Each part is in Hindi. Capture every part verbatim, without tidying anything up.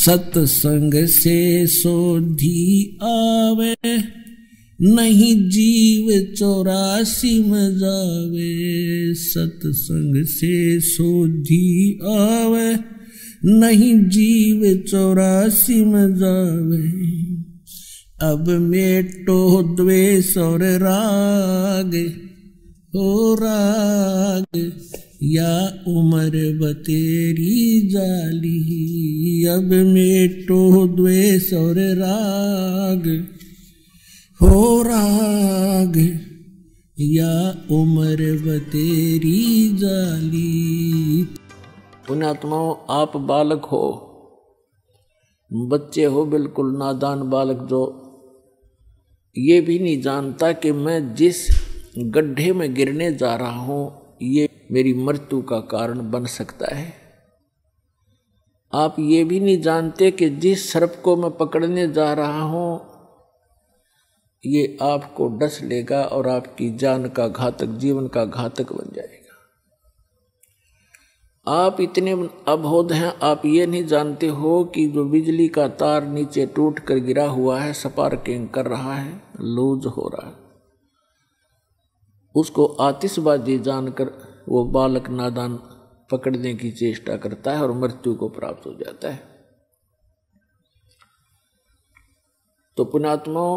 सत्संग से सोधी आवे, नहीं जीव चौरासी में जावे। सत्संग से सोधी आवे, नहीं जीव चौरासी में जावे। अब मेटो द्वेष और राग, हो राग या उम्र बतेरी जाली। अब मेटो द्वेष और राग, हो राग या उम्र बतेरी जाली। पुण्यात्माओं, आप बालक हो, बच्चे हो, बिल्कुल नादान बालक, जो ये भी नहीं जानता कि मैं जिस गड्ढे में गिरने जा रहा हूं ये मेरी मृत्यु का कारण बन सकता है। आप ये भी नहीं जानते कि जिस सर्प को मैं पकड़ने जा रहा हूं ये आपको डस लेगा और आपकी जान का घातक, जीवन का घातक बन जाएगा। आप इतने अबोध हैं, आप ये नहीं जानते हो कि जो बिजली का तार नीचे टूट कर गिरा हुआ है, स्पार्किंग कर रहा है, लूज हो रहा है, उसको आतिशबाजी जानकर वो बालक नादान पकड़ने की चेष्टा करता है और मृत्यु को प्राप्त हो जाता है। तो पुण्यात्माओं,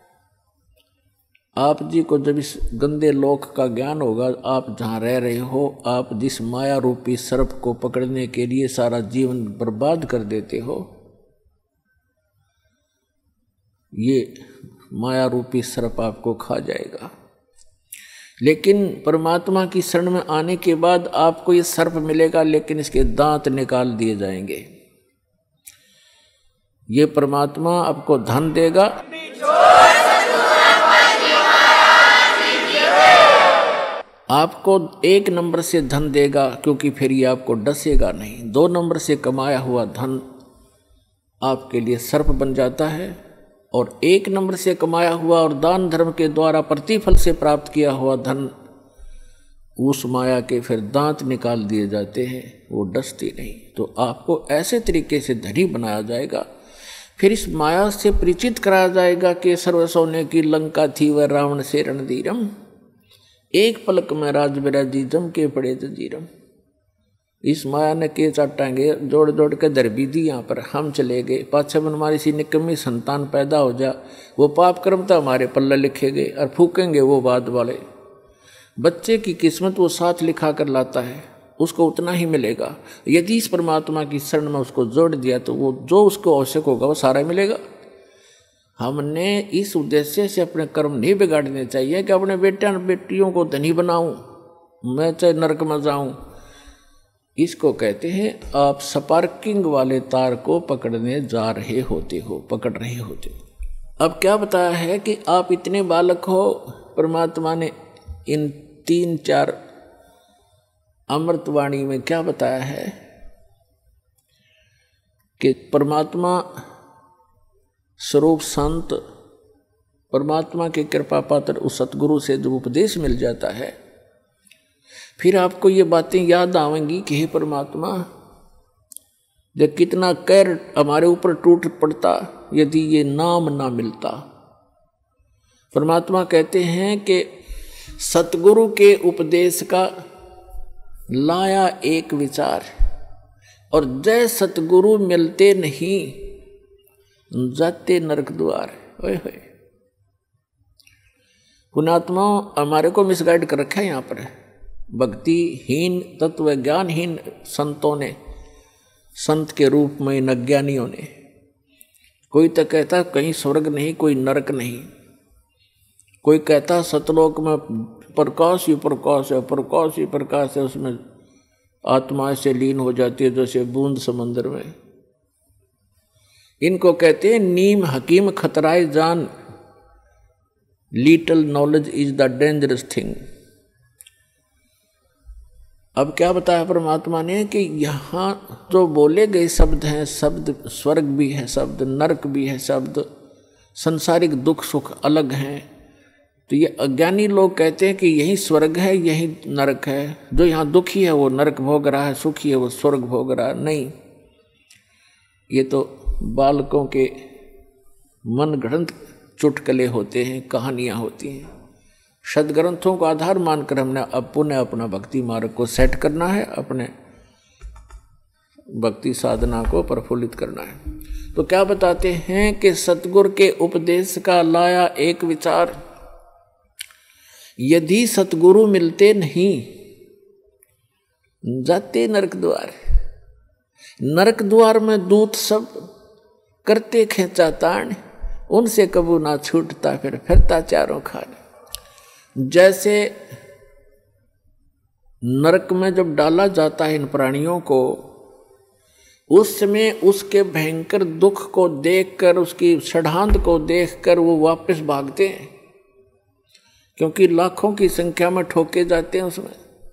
आप जी को जब इस गंदे लोक का ज्ञान होगा, आप जहाँ रह रहे हो, आप जिस माया रूपी सर्प को पकड़ने के लिए सारा जीवन बर्बाद कर देते हो, ये माया रूपी सर्प आपको खा जाएगा। लेकिन परमात्मा की शरण में आने के बाद आपको ये सर्प मिलेगा, लेकिन इसके दांत निकाल दिए जाएंगे। ये परमात्मा आपको धन देगा, आपको एक नंबर से धन देगा, क्योंकि फिर ये आपको डसेगा नहीं। दो नंबर से कमाया हुआ धन आपके लिए सर्प बन जाता है, और एक नंबर से कमाया हुआ और दान धर्म के द्वारा प्रतिफल से प्राप्त किया हुआ धन, उस माया के फिर दांत निकाल दिए जाते हैं, वो डसती नहीं। तो आपको ऐसे तरीके से धनी बनाया जाएगा, फिर इस माया से परिचित कराया जाएगा कि सर्व सोने की लंका थी वह रावण से रणधीरम, एक पलक में राज बिराजी जम के पड़े जंजीरम। इस माया ने के चाटांगे जोड़ जोड़ के दर भी दी, यहाँ पर हम चले गए, पाछे बन हमारी सी निकम्मी संतान पैदा हो जा, वो पाप कर्म तो हमारे पल्ले लिखे गए और फूकेंगे वो बाद वाले। बच्चे की किस्मत वो साथ लिखा कर लाता है, उसको उतना ही मिलेगा। यदि इस परमात्मा की शरण में उसको जोड़ दिया तो वो जो उसको आवश्यक होगा वो सारा मिलेगा। हमने इस उद्देश्य से अपने कर्म नहीं बिगाड़ने चाहिए कि अपने बेटे बेटियों को धनी बनाऊं, मैं चाहे नरक में जाऊं। इसको कहते हैं आप स्पार्किंग वाले तार को पकड़ने जा रहे होते हो, पकड़ रहे होते हो। अब क्या बताया है कि आप इतने बालक हो, परमात्मा ने इन तीन चार अमृतवाणी में क्या बताया है कि परमात्मा स्वरूप संत, परमात्मा के कृपा पात्र उस सतगुरु से जब उपदेश मिल जाता है, फिर आपको ये बातें याद आवेंगी कि हे परमात्मा, जब कितना कहर हमारे ऊपर टूट पड़ता यदि ये नाम ना मिलता। परमात्मा कहते हैं कि सतगुरु के उपदेश का लाया एक विचार, और जय सतगुरु मिलते नहीं जाते नरक द्वार। ओए होए, पुण्यात्मा हमारे को मिसगाइड कर रखा है यहाँ पर। भक्तिहीन तत्व ज्ञानहीन संतों ने, संत के रूप में इन अज्ञानियों ने, कोई तो कहता कहीं स्वर्ग नहीं कोई नरक नहीं, कोई कहता सतलोक में प्रकाश ही प्रकाश है, प्रकाश ही प्रकाश है, उसमें आत्मा से लीन हो जाती है जैसे बूंद समंदर में। इनको कहते हैं नीम हकीम खतराए जान, little knowledge is the dangerous thing. अब क्या बताया परमात्मा ने कि यहाँ जो बोले गए शब्द हैं, शब्द स्वर्ग भी है, शब्द नरक भी है, शब्द संसारिक दुख सुख अलग हैं। तो ये अज्ञानी लोग कहते हैं कि यही स्वर्ग है यही नरक है, जो यहाँ दुखी है वो नरक भोग रहा है, सुखी है वो स्वर्ग भोग रहा है। नहीं, ये तो बालकों के मनगढ़ंत चुटकुले होते हैं, कहानियाँ होती हैं। सदग्रंथों को आधार मानकर हमने अब पुनः अपना भक्ति मार्ग को सेट करना है, अपने भक्ति साधना को प्रफुल्लित करना है। तो क्या बताते हैं कि सतगुरु के उपदेश का लाया एक विचार, यदि सतगुरु मिलते नहीं जाते नरक द्वार, नरक द्वार में दूत सब करते खेचा ताण, उनसे कबू ना छूटता फिर फिरता चारों खान। जैसे नरक में जब डाला जाता है इन प्राणियों को, उस समय उसके भयंकर दुख को देखकर, उसकी षड्हांत को देखकर वो वापस भागते हैं, क्योंकि लाखों की संख्या में ठोके जाते हैं उसमें,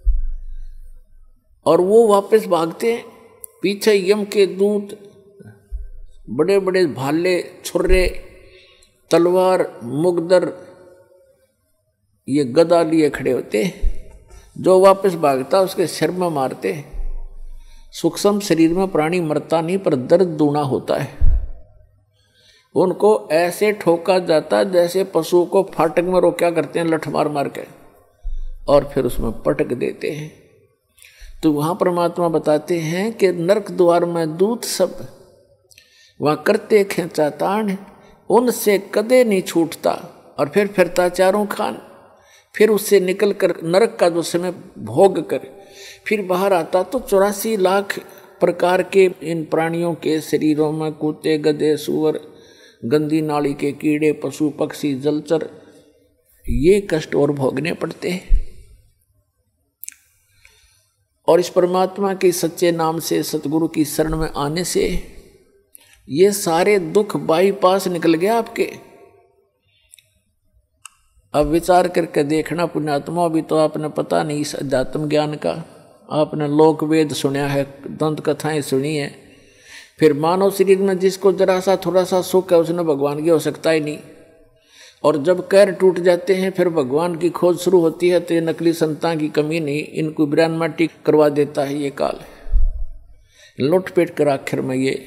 और वो वापस भागते हैं। पीछे यम के दूत बड़े बड़े भाले, छुर्रे, तलवार, मुगदर, ये गदा लिए खड़े होते, जो वापस भागता उसके सिर में मारते। सूक्ष्म शरीर में प्राणी मरता नहीं, पर दर्द दूना होता है। उनको ऐसे ठोका जाता जैसे पशु को फाटक में रोका करते हैं लठ मार मार के, और फिर उसमें पटक देते हैं। तो वहाँ परमात्मा बताते हैं कि नरक द्वार में दूत सब वहाँ करते खेचा ताण, उनसे कदे नहीं छूटता, और फिर फिरता चारों खान। फिर उससे निकल कर नरक का जो समय भोग कर फिर बाहर आता तो चौरासी लाख प्रकार के इन प्राणियों के शरीरों में कुत्ते, गधे, सूअर, गंदी नाली के कीड़े, पशु पक्षी, जलचर, ये कष्ट और भोगने पड़ते हैं। और इस परमात्मा के सच्चे नाम से, सतगुरु की शरण में आने से ये सारे दुख बाईपास निकल गया आपके। अब विचार करके देखना पुण्यात्मा, भी तो आपने पता नहीं इस अध्यात्म ज्ञान का, आपने लोक वेद सुना है, दंत कथाएं सुनी है, फिर मानव शरीर में जिसको जरा सा थोड़ा सा सुख है उसने भगवान की हो सकता ही नहीं। और जब कैर टूट जाते हैं फिर भगवान की खोज शुरू होती है, तो ये नकली संतान की कमी नहीं, इनको ब्रह्मांड करवा देता है ये काल। लुटपेट कर आखिर में ये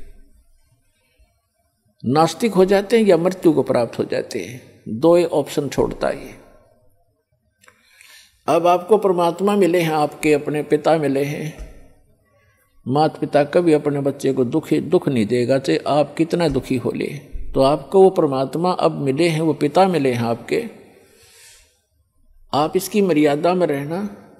नास्तिक हो जाते हैं या मृत्यु को प्राप्त हो जाते हैं। दो ही ऑप्शन छोड़ता है। अब आपको परमात्मा मिले हैं, आपके अपने पिता मिले हैं। माता पिता कभी अपने बच्चे को दुखी दुख नहीं देगा, चाहे आप कितना दुखी हो ले। तो आपको वो परमात्मा अब मिले हैं, वो पिता मिले हैं आपके। आप इसकी मर्यादा में रहना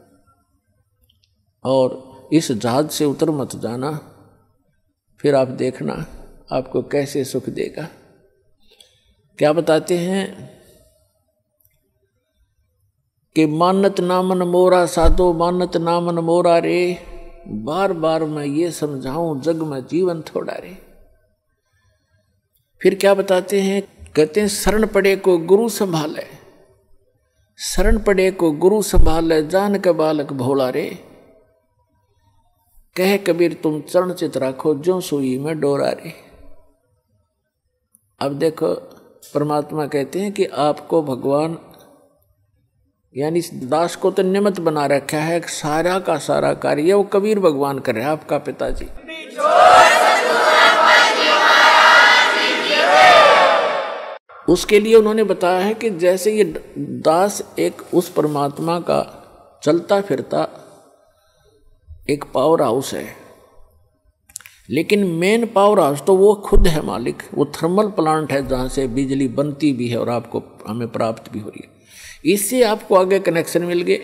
और इस जहाज से उतर मत जाना, फिर आप देखना आपको कैसे सुख देगा। क्या बताते हैं कि मानत नामन मोरा साधो, मानत नामन मोरा रे, बार बार मैं ये समझाऊं जग में जीवन थोड़ा रे। फिर क्या बताते हैं, कहते हैं शरण पड़े को गुरु संभाले, शरण पड़े को गुरु संभाले, जान के बालक भोला रे। कह कबीर तुम चरण चित राखो, जो सुई में डोरा रे। अब देखो परमात्मा कहते हैं कि आपको भगवान यानी इस दास को तो निमित्त बना रखा है, सारा का सारा कार्य वो कबीर भगवान कर रहे हैं, आपका पिताजी। उसके लिए उन्होंने बताया है कि जैसे ये दास एक उस परमात्मा का चलता फिरता एक पावर हाउस है, लेकिन मेन पावर हाउस तो वो खुद है मालिक। वो थर्मल प्लांट है जहाँ से बिजली बनती भी है और आपको हमें प्राप्त भी हो रही है। इससे आपको आगे कनेक्शन मिल गए।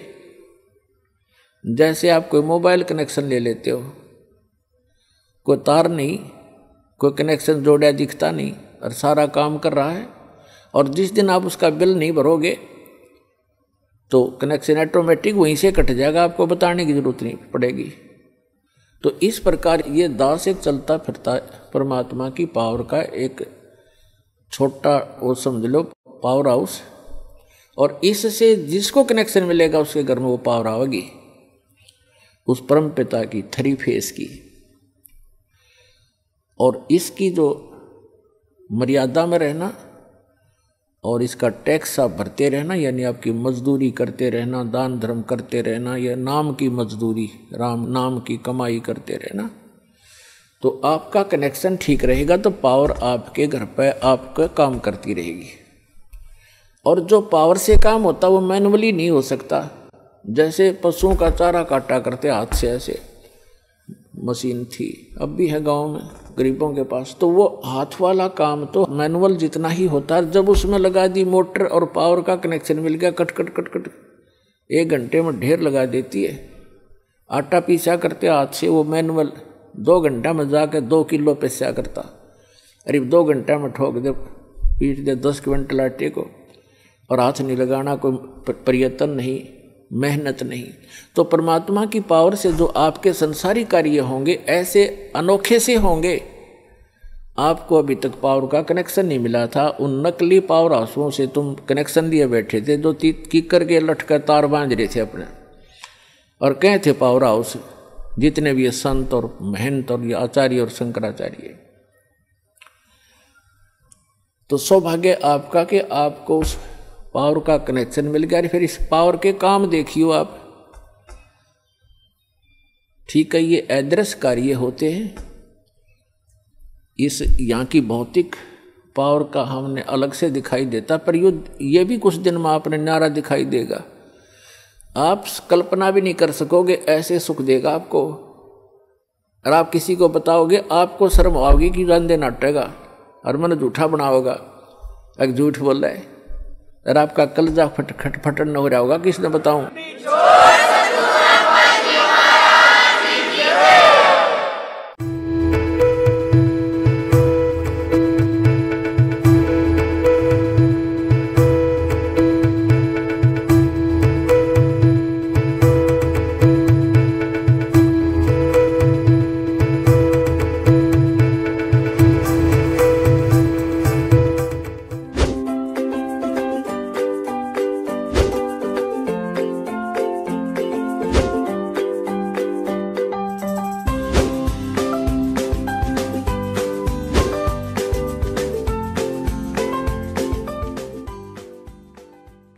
जैसे आप कोई मोबाइल कनेक्शन ले लेते हो, कोई तार नहीं, कोई कनेक्शन जोड़ा दिखता नहीं और सारा काम कर रहा है, और जिस दिन आप उसका बिल नहीं भरोगे तो कनेक्शन ऑटोमेटिक वहीं से कट जाएगा, आपको बताने की जरूरत नहीं पड़ेगी। तो इस प्रकार ये दास एक चलता फिरता परमात्मा की पावर का एक छोटा वो समझ लो पावर हाउस, और इससे जिसको कनेक्शन मिलेगा उसके घर में वो पावर आएगी, उस परम पिता की थ्री फेस की। और इसकी जो मर्यादा में रहना और इसका टैक्स आप भरते रहना, यानी आपकी मजदूरी करते रहना, दान धर्म करते रहना, या नाम की मजदूरी, राम नाम की कमाई करते रहना, तो आपका कनेक्शन ठीक रहेगा तो पावर आपके घर पर आपका काम करती रहेगी। और जो पावर से काम होता वो मैनुअली नहीं हो सकता। जैसे पशुओं का चारा काटा करते हाथ से, ऐसे मशीन थी, अब भी है गांव में गरीबों के पास, तो वो हाथ वाला काम तो मैनुअल जितना ही होता है। जब उसमें लगा दी मोटर और पावर का कनेक्शन मिल गया, कट कट कट कट एक घंटे में ढेर लगा देती है। आटा पीसा करते हाथ से, वो मैनुअल दो घंटा में जाकर दो किलो पिसा करता। अरे दो घंटा में ठोक दे, पीट दे दस क्विंटल आटे को, और हाथ नहीं लगाना, कोई प्रयत्न नहीं, मेहनत नहीं। तो परमात्मा की पावर से जो आपके संसारी कार्य होंगे ऐसे अनोखे से होंगे। आपको अभी तक पावर का कनेक्शन नहीं मिला था, उन नकली पावर हाउसों से तुम कनेक्शन लिए बैठे थे, जो कीकर के लटकर तार बांध रहे थे अपने, और कहे थे पावर हाउस जितने भी संत और महंत और ये आचार्य और शंकराचार्य। तो सौभाग्य आपका कि आपको उस पावर का कनेक्शन मिल गया। फिर इस पावर के काम देखियो आप, ठीक है, ये अदृश्य कार्य होते हैं। इस यहाँ की भौतिक पावर का हमने अलग से दिखाई देता, पर यो ये भी कुछ दिन में आपने न्यारा दिखाई देगा। आप कल्पना भी नहीं कर सकोगे, ऐसे सुख देगा आपको। और आप किसी को बताओगे, आपको शर्म आओगी कि रंदे नाटेगा और मन झूठा बनाओगा, एक झूठ बोल रहा है, और आपका कलजा फट खट फटन हो रहा होगा, किसने बताऊं।